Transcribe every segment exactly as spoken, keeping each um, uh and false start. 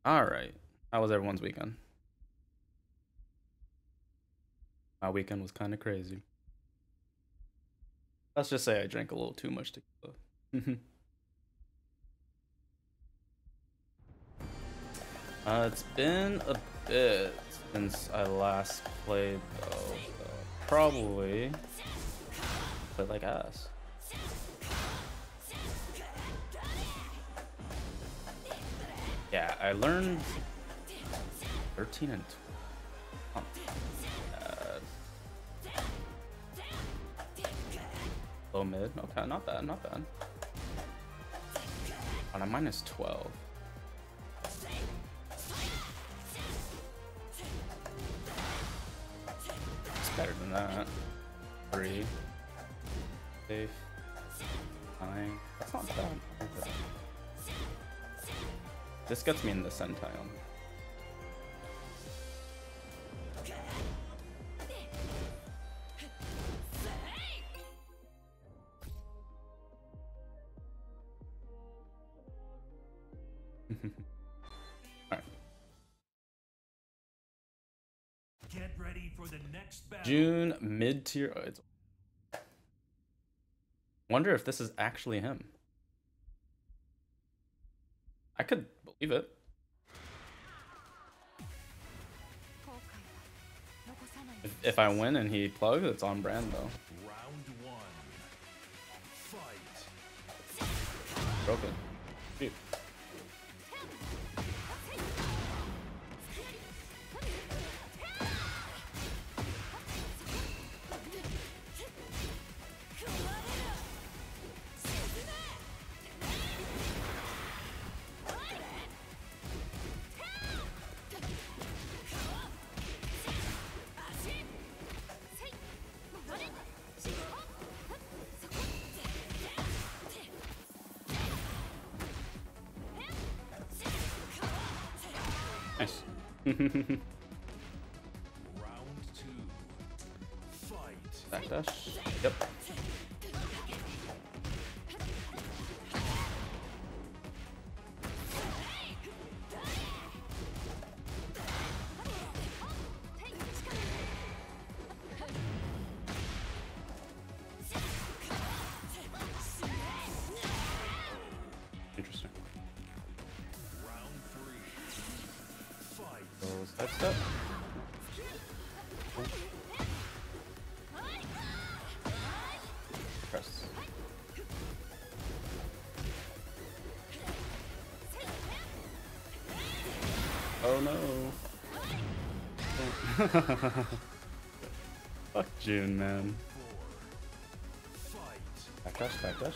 All right. How was everyone's weekend? My weekend was kind of crazy. Let's just say I drank a little too much tequila. uh, it's been a bit since I last played, though. So probably played like ass. Yeah, I learned thirteen and twelve. Low mid. Okay, not bad, not bad. On a minus twelve. It's better than that. Three. Safe. Nine. That's not bad. This gets me in the centile. Alright. Get ready for the next battle. June mid tier. Oh, it's... Wonder if this is actually him. I could believe it. If, if I win and he plugs, it's on brand though. Round one. Fight. Broken. Shoot. Nice. Round two. Fight. Backdash. Yep. Interesting. Round three. Fight. So side step. Press. Oh no. Fuck June, man. Four. Fight. Backdash, backdash.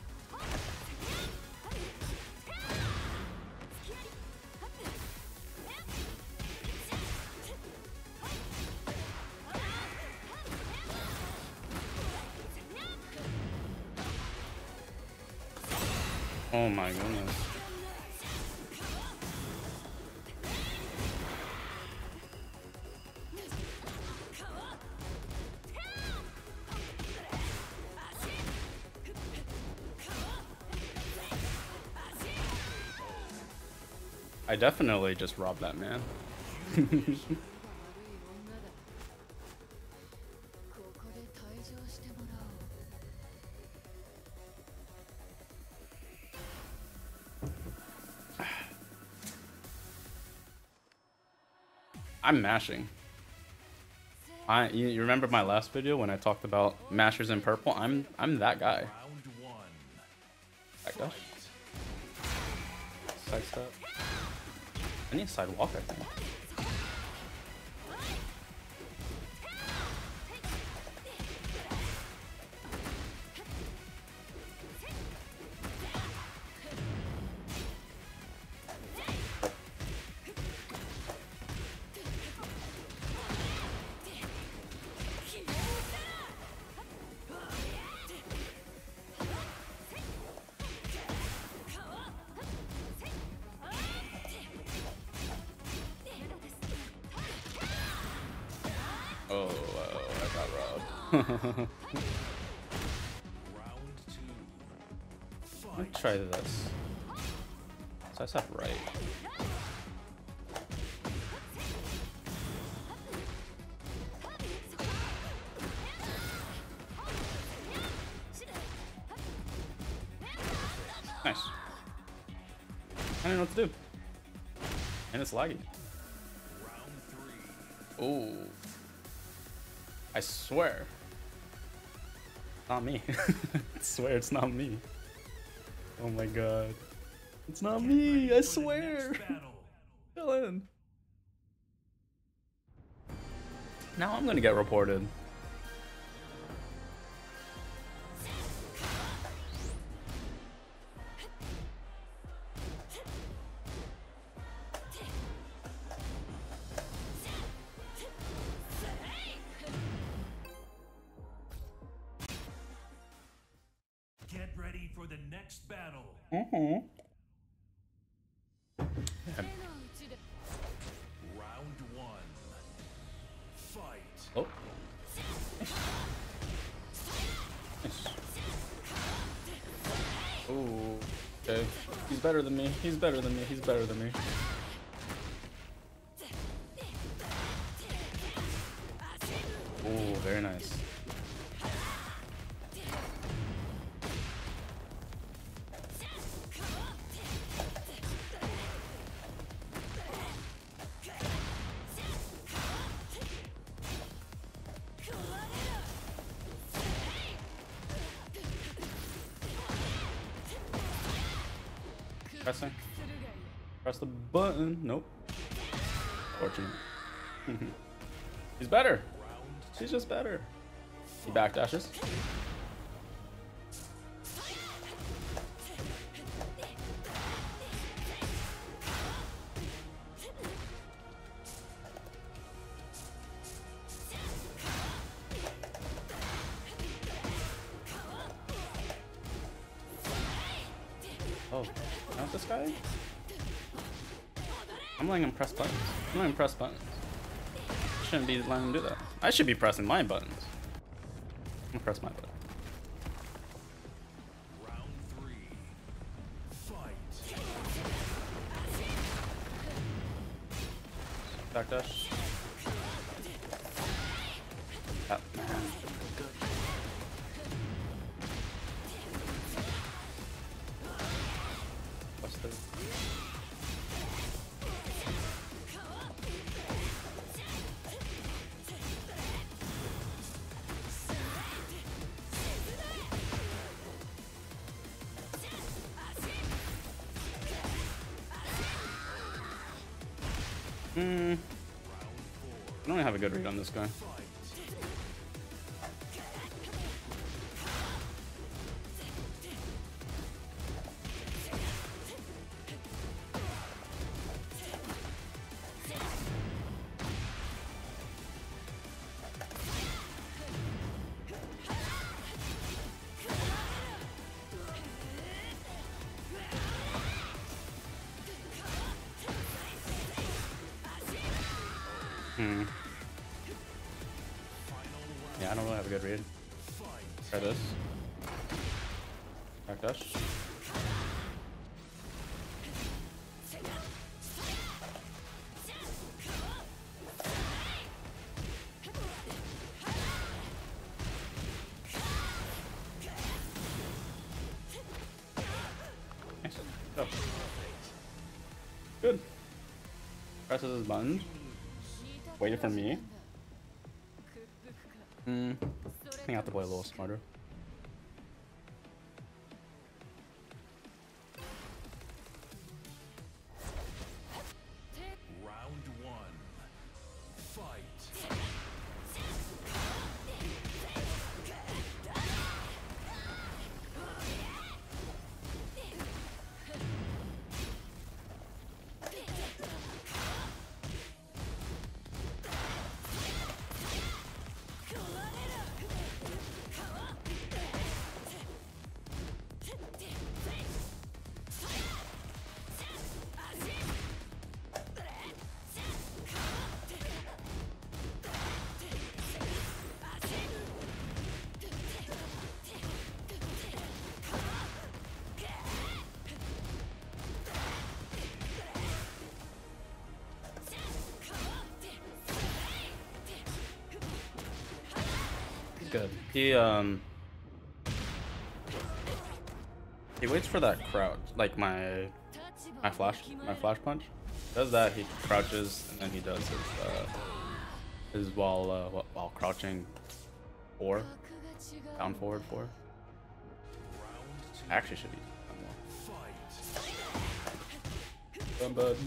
Oh my goodness. I definitely just robbed that man. I'm mashing. I you, you remember my last video when I talked about mashers in purple? I'm I'm that guy. Round one. Backdash. Side step. I need a sidewalk, I think. Oh, uh, I got robbed. Round two. Let me Fight. try this. So I said right. Nice. I don't know what to do. And it's laggy. Round three. Ooh. I swear. Not me. I swear it's not me. Oh my god. It's not Get me, ready I for the swear. next battle. Dylan. Now I'm gonna get reported. Get ready for the next battle. Mm-hmm. Round one. Fight. Oh. Nice. Ooh. Okay. He's better than me. He's better than me. He's better than me. Ooh, very nice. Pressing. Press the button. Nope. Fortunate. He's better. He's just better. He backdashes. Oh, not this guy? I'm letting him press buttons. I'm letting him press buttons. Shouldn't be letting him do that. I should be pressing my buttons. I'm gonna press my button. Round three. Fight. Backdash. Ah, man. What's the... Hmm. I don't have a good read on this guy. Hmm. Yeah, I don't really have a good read. Try this. Backdash. Nice. Go. Good. Presses his buttons. Waited for me. Hmm. I think I have to play a little smarter. Round one. Fight. Good. He um He waits for that crouch, like my my flash my flash punch. Does that, he crouches and then he does his uh his while uh, wh- while crouching four down forward four. I actually should use that more. Done, bud.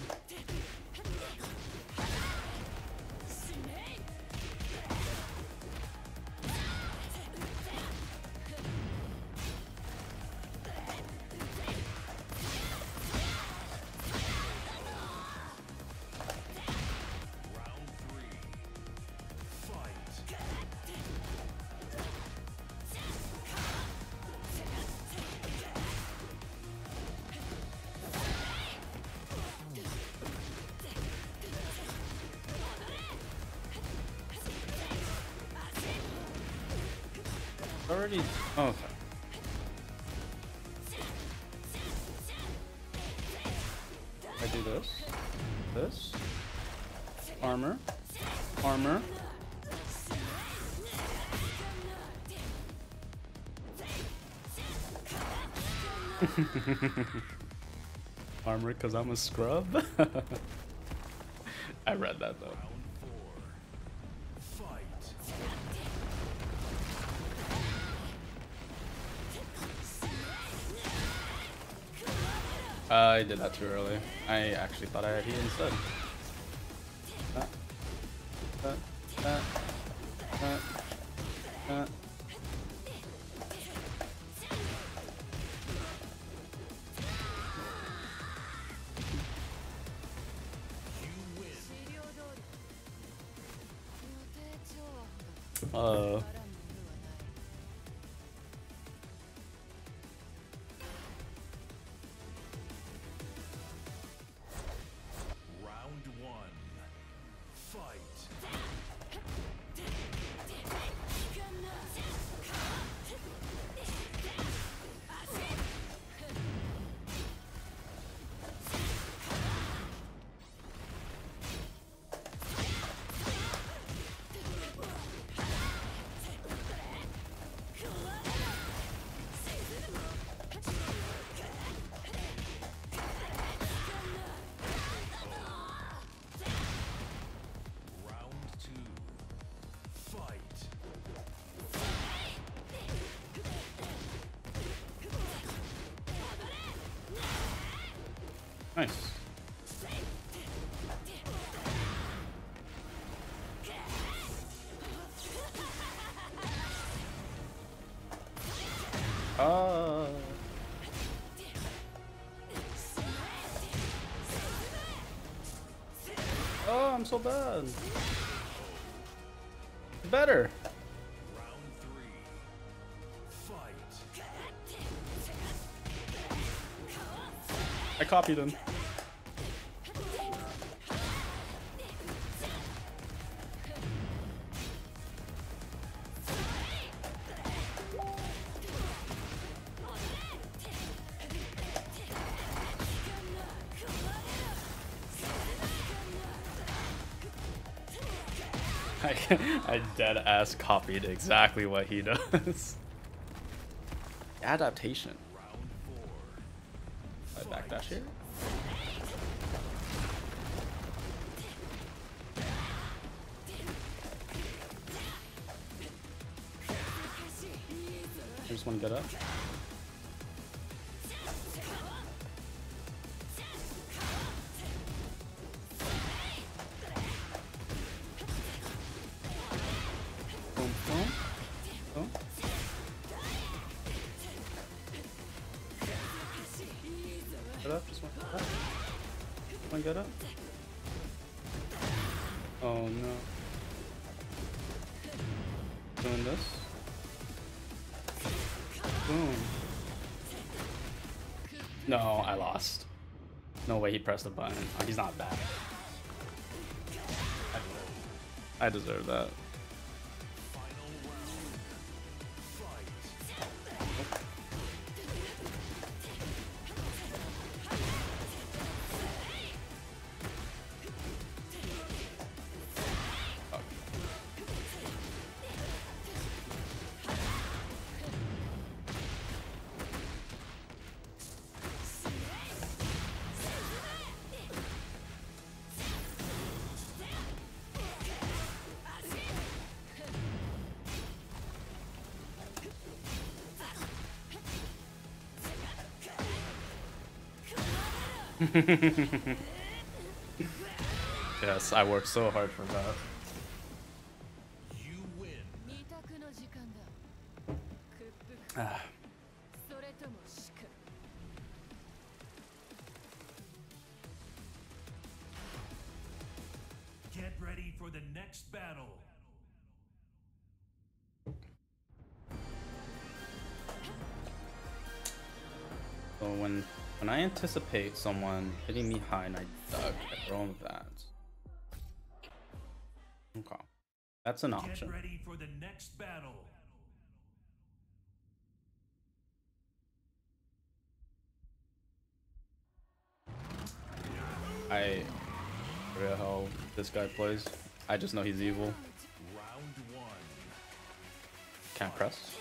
Already. Oh, okay. I do this. This. Armor. Armor. Armor because I'm a scrub? I read that though. Uh, I did that too early. I actually thought I had heat instead. Uh, uh, uh, uh, uh. Uh. Nice. Uh. Oh, I'm so bad. Better. I copied him. I, I dead ass copied exactly what he does. Adaptation. I backdash here. I just want to get up. Boom, boom, boom. Get up, just one get up. One get up. Oh no. Doing this. Boom. No, I lost. No way he pressed the button. Oh, he's not bad. I deserve that. Yes, I worked so hard for that. You win. Ah. Get ready for the next battle. So when when I anticipate someone hitting me high and I duck, I throw him that. Okay, that's an option. Get ready for the next battle. I forget how this guy plays. I just know he's evil. Round one. Can't press.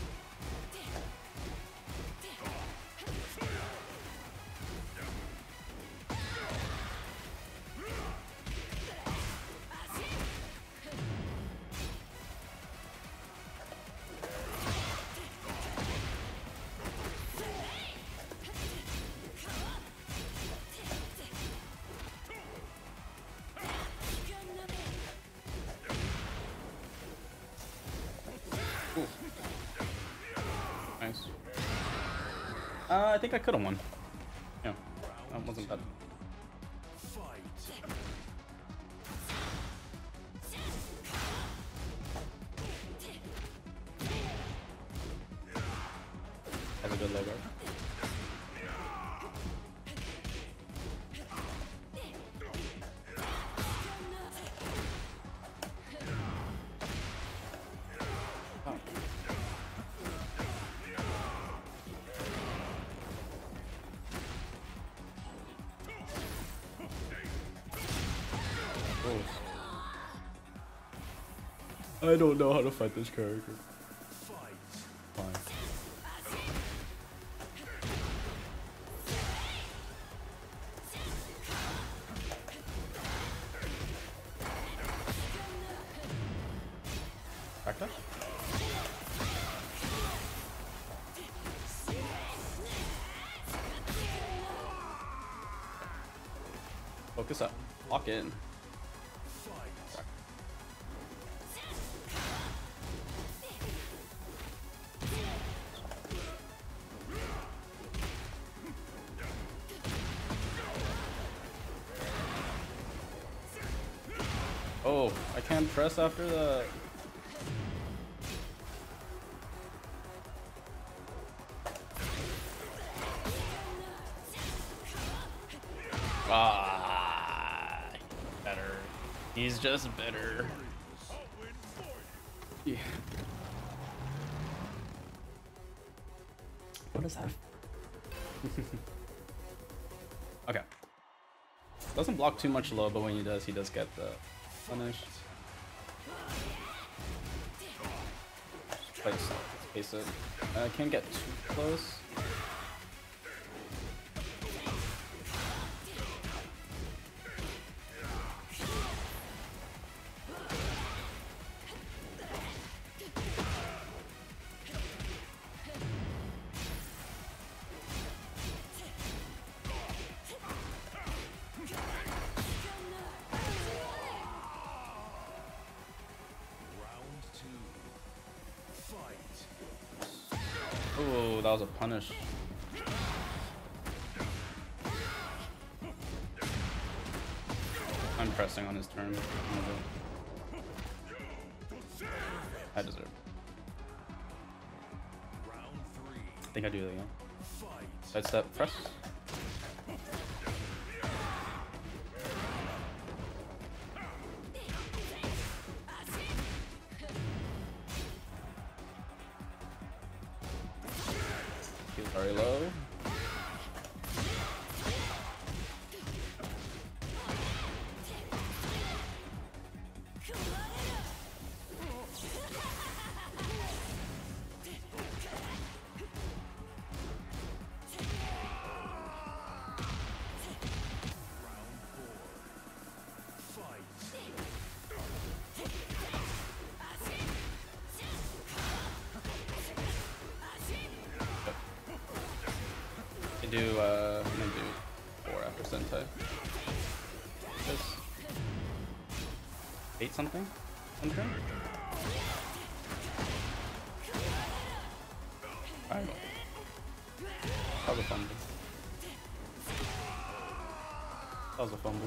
Ooh. Nice. Uh, I think I could have won. Yeah, that wasn't bad. Fight. That's a good logo. I don't know how to fight this character. Fine. Back up. Focus up. Lock in. Oh, I can't press after the. Ah, better. He's just better. Yeah. What is that? Okay. Doesn't block too much low, but when he does, he does get the punish. Place, space it. I uh, can't get too close. Oh, that was a punish. I'm pressing on his turn. I deserve. I think I do that again. Side step, press. Feels very low. Do uh, I'm gonna do four after Sentai. This eight something? Something? I don't know. That was a fumble. That was a fumble.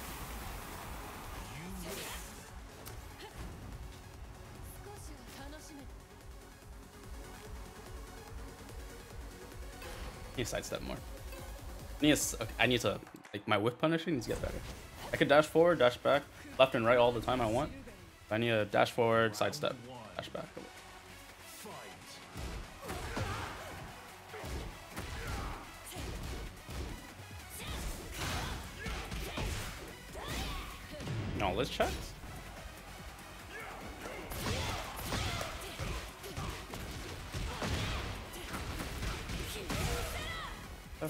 I need to sidestep more. I need to, okay, I need to, like, my whiff punishing needs to get better. I could dash forward, dash back, left and right all the time I want. I need to dash forward, sidestep, dash back. No, let's check. That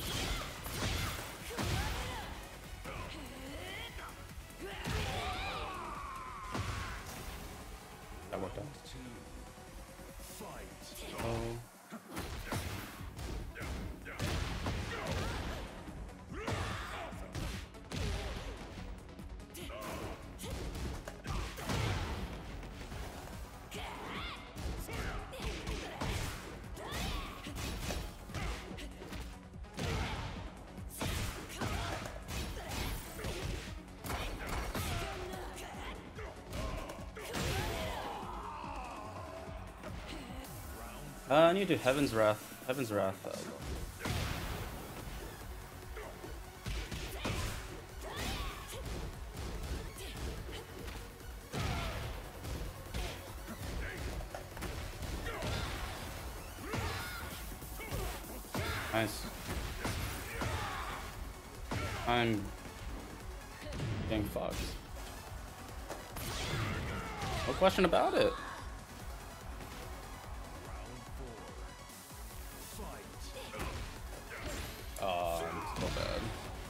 worked out. Oh. Uh, I need to do Heaven's Wrath. Heaven's Wrath. Uh, nice. I'm getting fucked. No question about it. Oh, I'm so bad.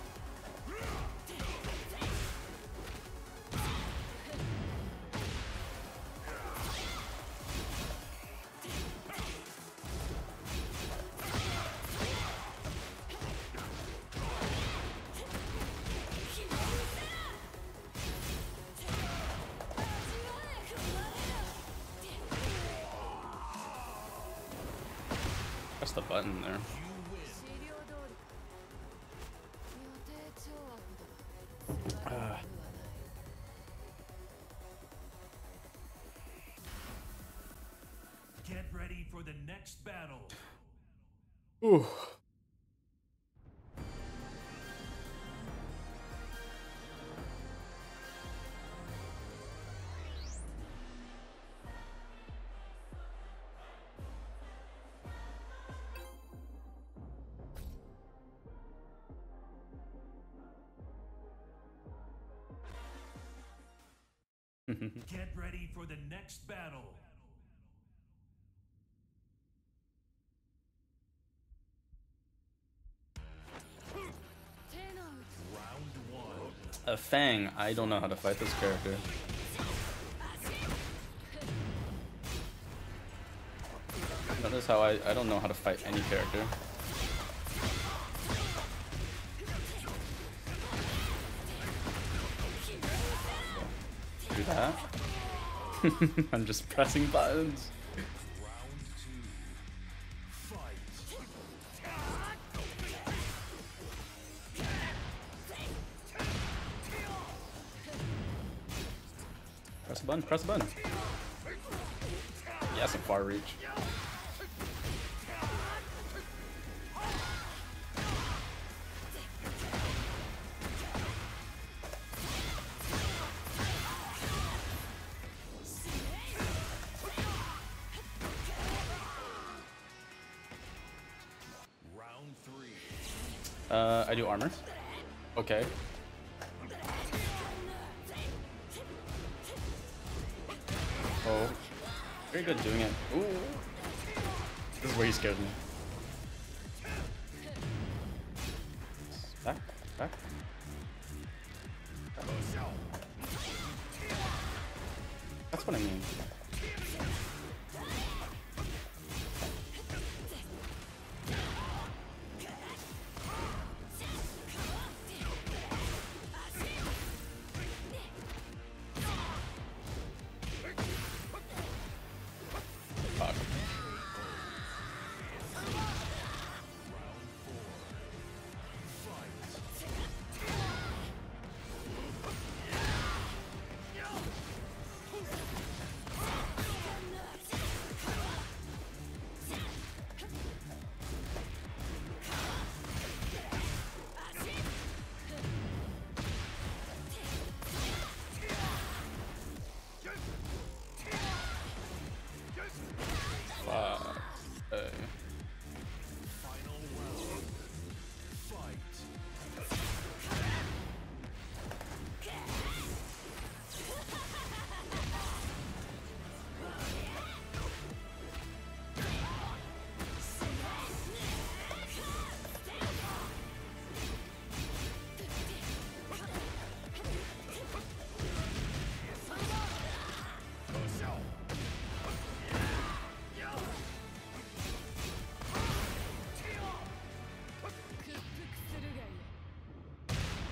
Press the button there. Uh. Get ready for the next battle. Ooh. Get ready for the next battle. Round one. A Fang, I don't know how to fight this character. Notice how I, I don't know how to fight any character. Do that. I'm just pressing buttons. Round two. Fight. Press a button, press a button. Yes, a far reach. Uh, I do armor. Okay. Oh. Very good doing it. Ooh. This is where he scared me. Back, back. back. That's what I mean.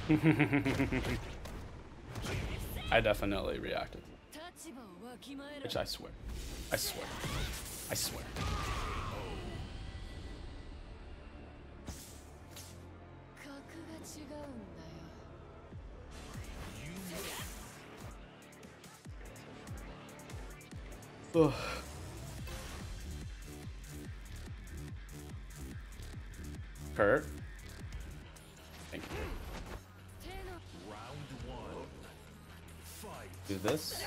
I definitely reacted. Which I swear. I swear. I swear. Ugh. Kurt. Thank you. Round one. Fight. Do this.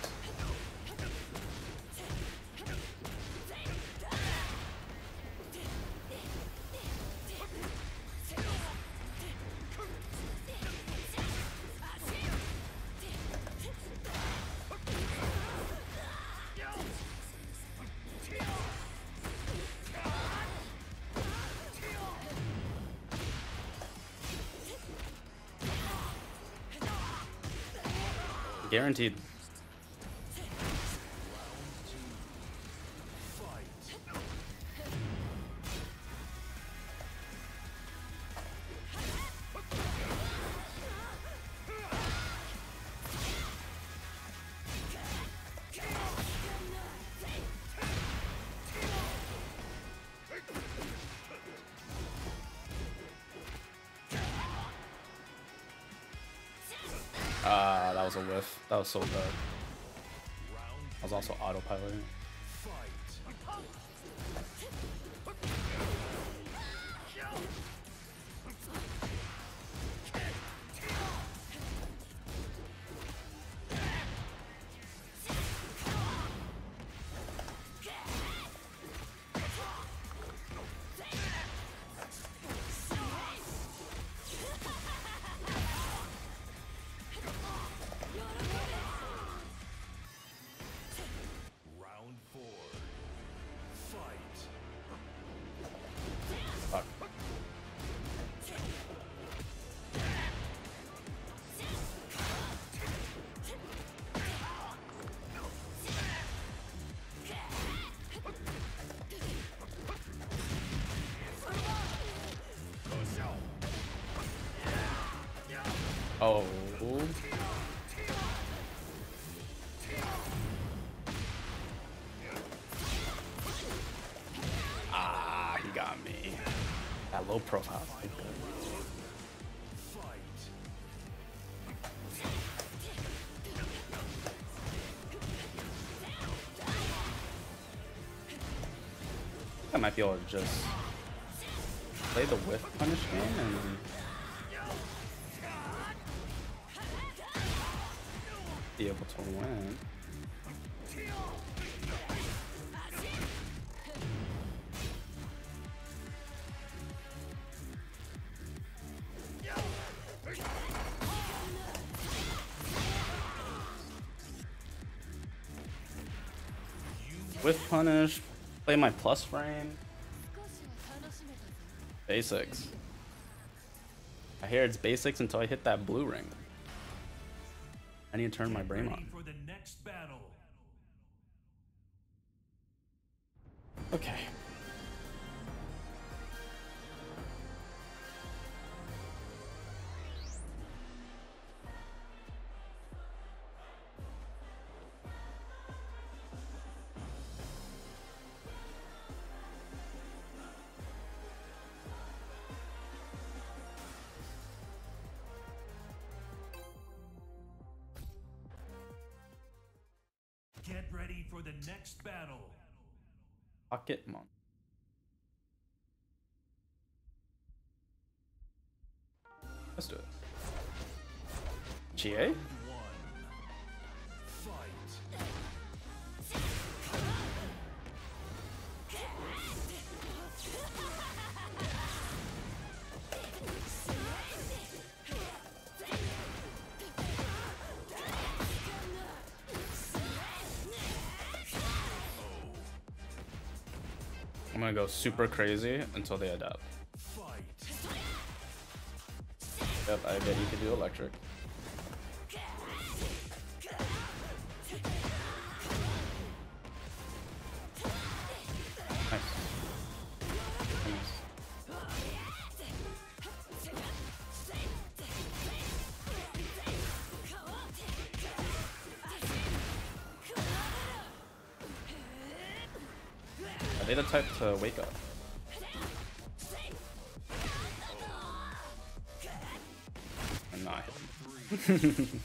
Guaranteed. Ah, uh, that was a whiff. That was so bad. I was also autopiloting. Oh. Ah, he got me. That low profile. I might be able to just play the whiff punish game and be able to win. Whiff punish, play my plus frame. Basics. I hear it's basics until I hit that blue ring. I need to turn my brain on. For the next battle. Okay. Get ready for the next battle. Pocket Monk. Let's do it. G A? I'm gonna go super crazy until they adapt. Yep, I bet you could do electric. Nice. Nice. Are they the type to wake up? I'm not hitting.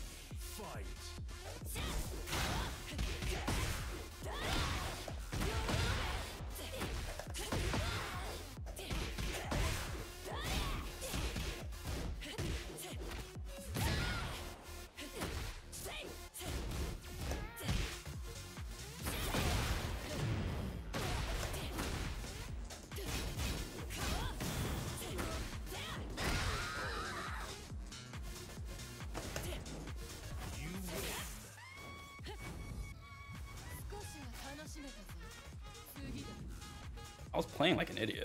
I was playing like an idiot.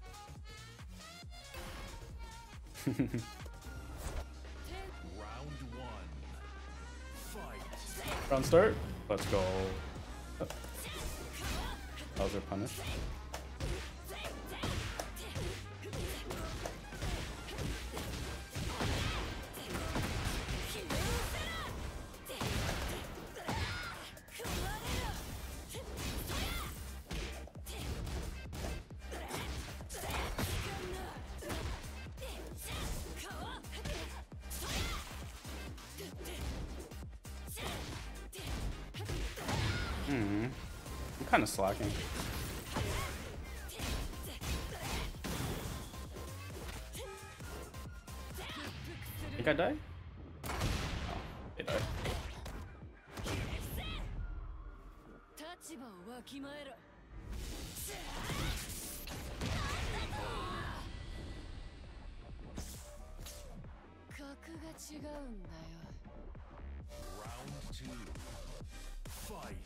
Round one. Fight. Round start. Let's go. Oh. Bowser punish. Hmm. I'm kind of slacking. Think I die? Oh, they died. Round two. Fight.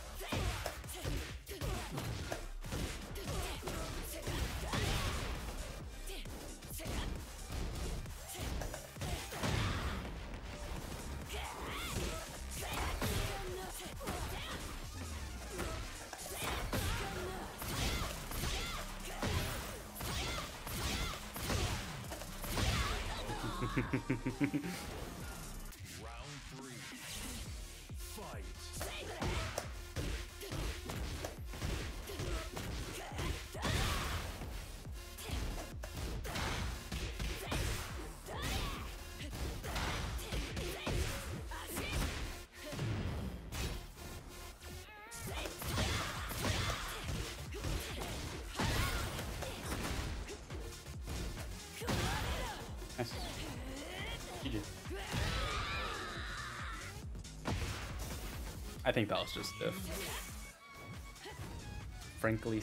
Round three. Fight. Nice. G G. I think that was just stiff. Frankly.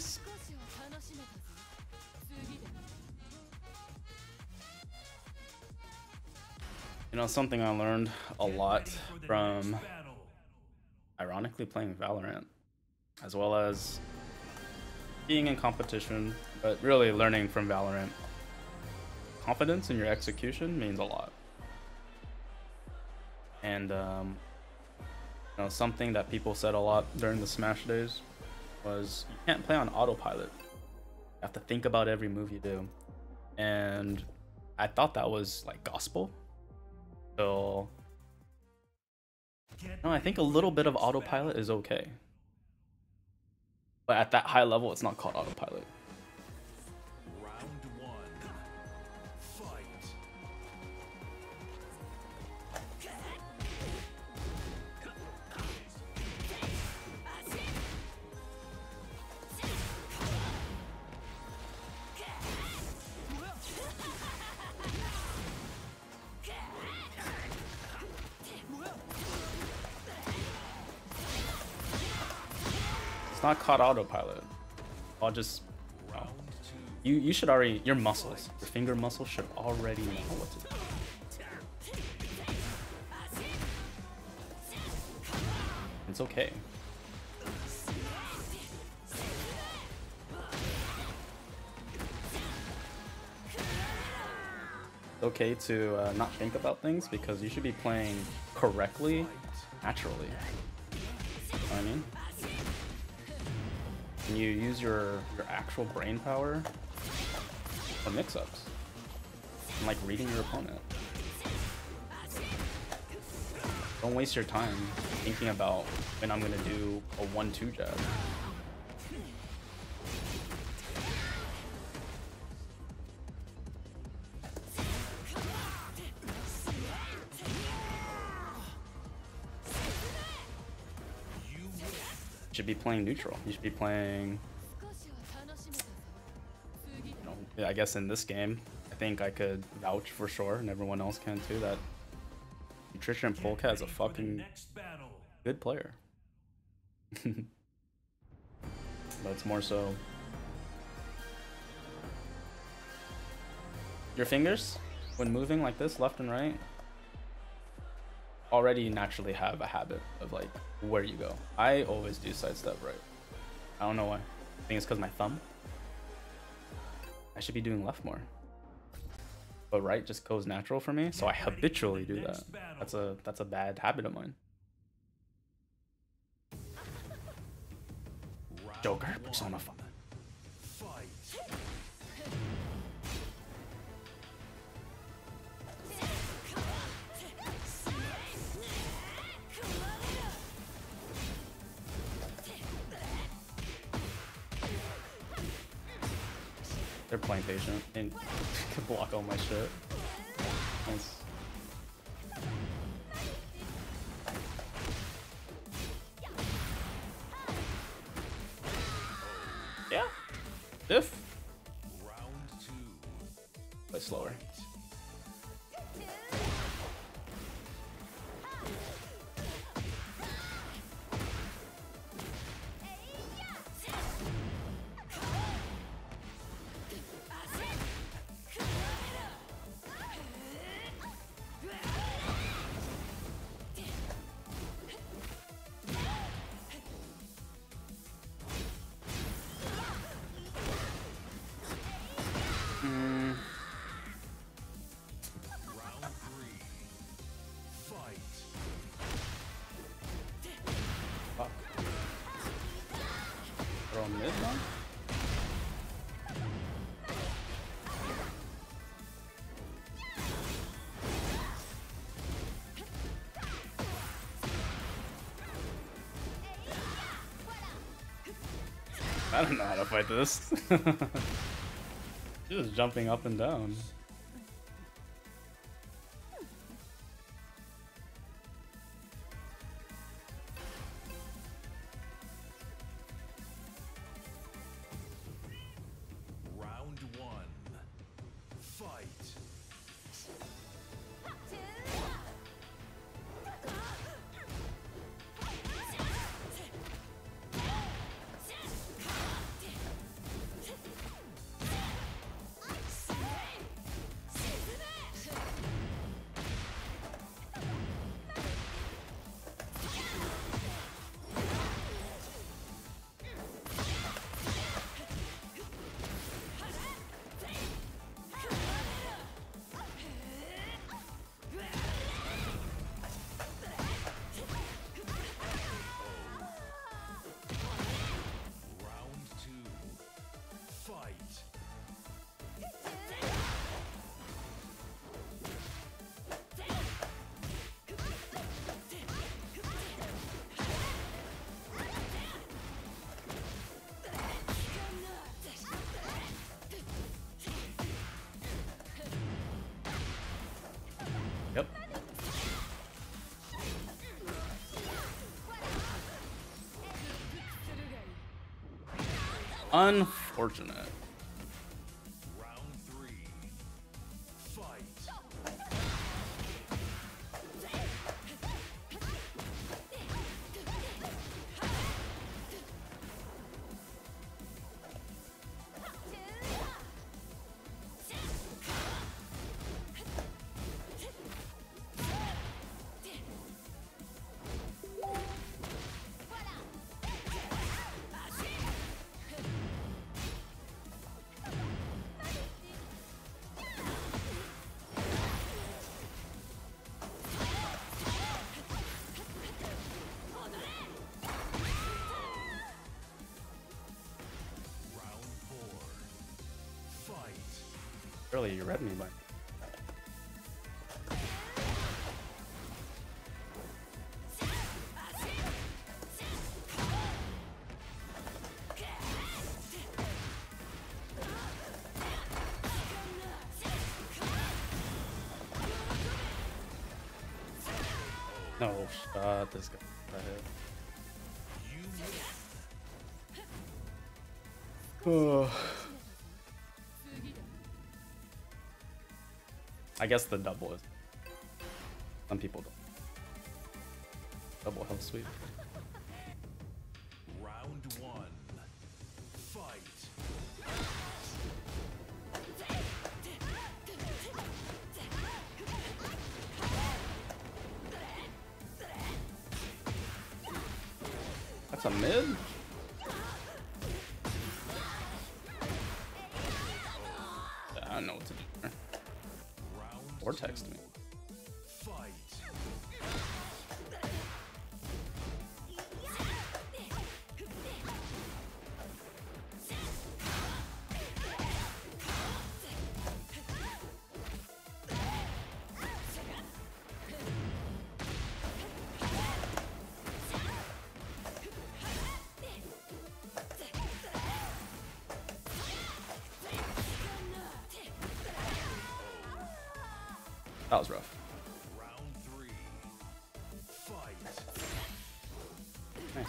You know, something I learned a lot from, ironically, playing Valorant, as well as being in competition, but really learning from Valorant. Confidence in your execution means a lot. And, um, you know, something that people said a lot during the Smash days was you can't play on autopilot. You have to think about every move you do. And I thought that was like gospel. So, no, I think a little bit of autopilot is okay. But at that high level, it's not called autopilot. Round one. Fight. It's not called autopilot. I'll just, oh. you you should already, your muscles, your finger muscles should already know what to do. It's okay. It's okay to uh, not think about things because you should be playing correctly, naturally. You know what I mean? And you use your your actual brain power for mix-ups and like reading your opponent. Don't waste your time thinking about when I'm gonna do a one two jab. should be playing neutral. You should be playing, you know, I guess in this game, I think I could vouch for sure, and everyone else can too, that Nutrition Polka is a fucking good player. But it's more so your fingers when moving like this left and right already naturally have a habit of like where you go. I always do sidestep right. I don't know why. I think it's because my thumb. I should be doing left more, but right just goes natural for me, so I habitually do that. That's a that's a bad habit of mine. Joker, Persona five. They're playing patient and can block all my shit. Nice. Yeah. Diff. Round two. Play slower. I don't know how to fight this. Just jumping up and down. Round one. Fight. Yep. Unfortunate. Round three. Fight. Earlier you read me, but no, shot this guy. Right here. Oh. I guess the double is. Some people don't. Double health sweep. Round one. Fight. That's a mid? Yeah, I don't know what to do there. Vortex to me. Fight. That was rough. Round three. Fight. Nice.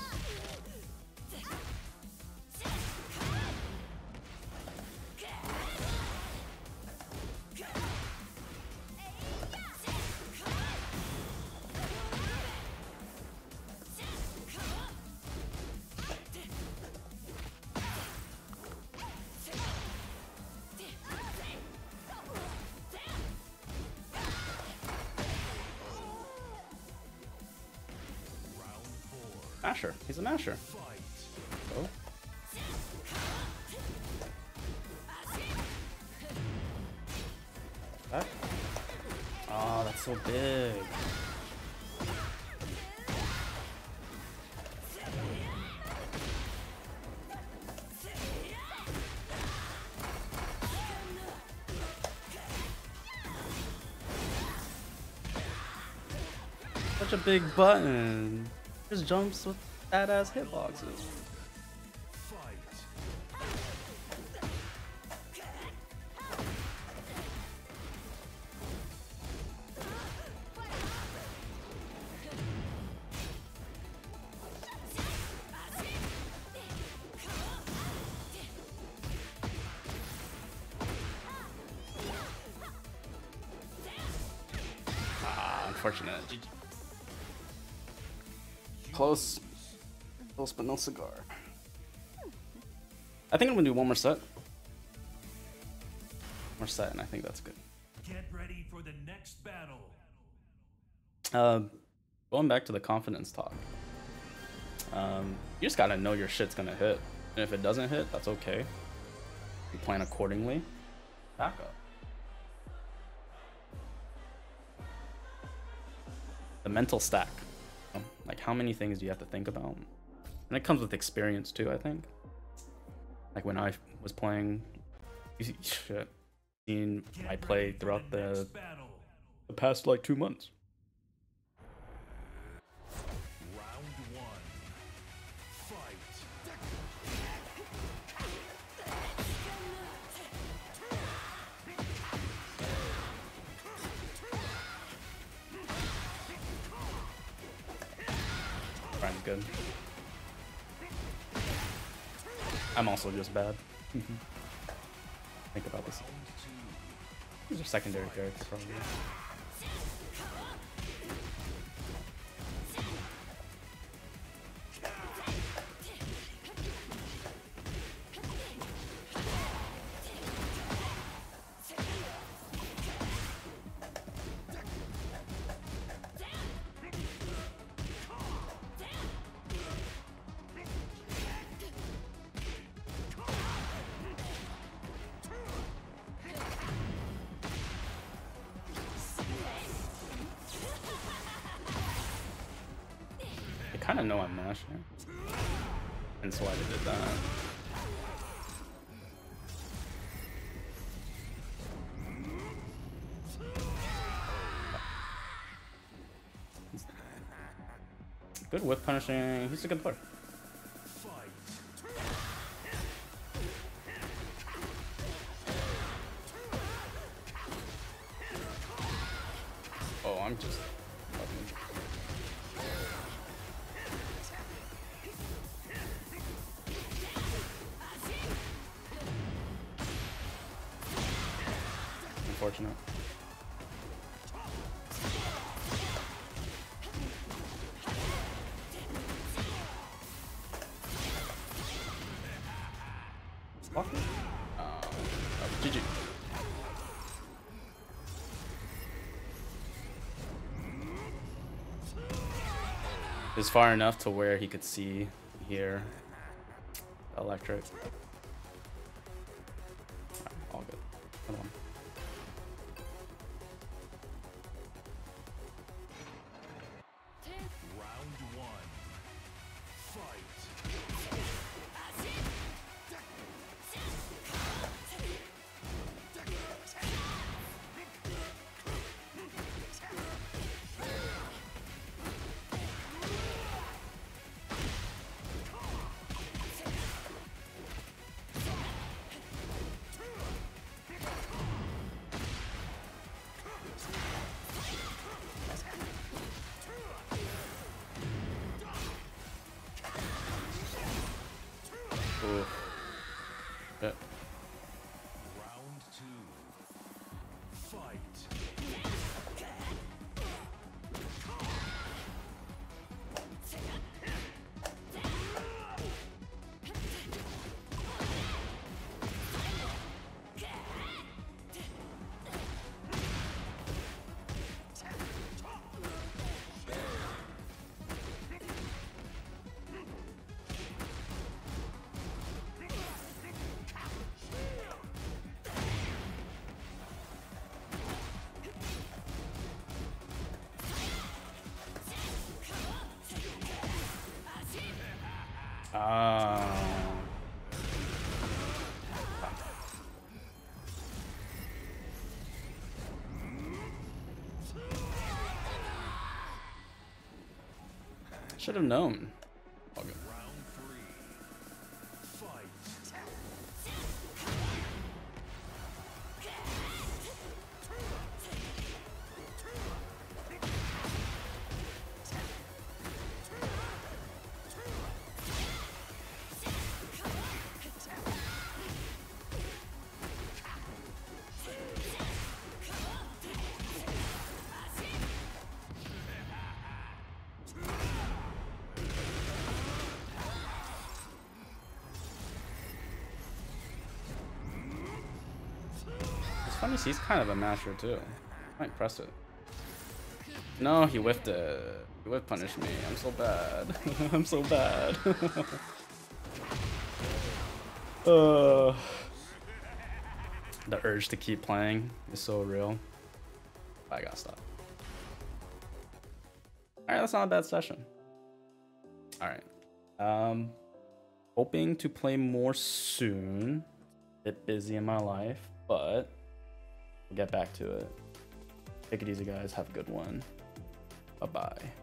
Masher. He's a masher. Oh. That? Oh, that's so big. Such a big button. Just jumps with badass hitboxes. Ah, unfortunate. G G. Close. Close, but no cigar. I think I'm gonna do one more set. One more set, and I think that's good. Get ready for the next battle. Uh, going back to the confidence talk. Um, you just gotta know your shit's gonna hit, and if it doesn't hit, that's okay. You plan accordingly. Back up. The mental stack. Like, how many things do you have to think about? And it comes with experience too, I think. Like when I was playing, you see, shit, seen I play throughout the the past like two months. Round one. Fight. Ryan's good. I'm also just bad. Think about this. These are secondary characters, probably. I kind of know I'm mashing, and so I did that. Good whip punishing. He's a good player. Oh, I'm just. unfortunate. Fuck. Um, oh, G G. Is far enough to where he could see here. Electric. Right, all good. Come on. Round one. Fight. Ooh. Yeah. Round two. Fight. Ah. Should have known. All good. Round three. Fight. It's funny, he's kind of a masher too. Might press it. No, he whiffed it. He whiff punished me. I'm so bad. I'm so bad. uh, the urge to keep playing is so real. I gotta stop. Alright, that's not a bad session. Alright. Um, hoping to play more soon. Bit busy in my life, but we'll get back to it. Take it easy, guys. Have a good one. Bye-bye.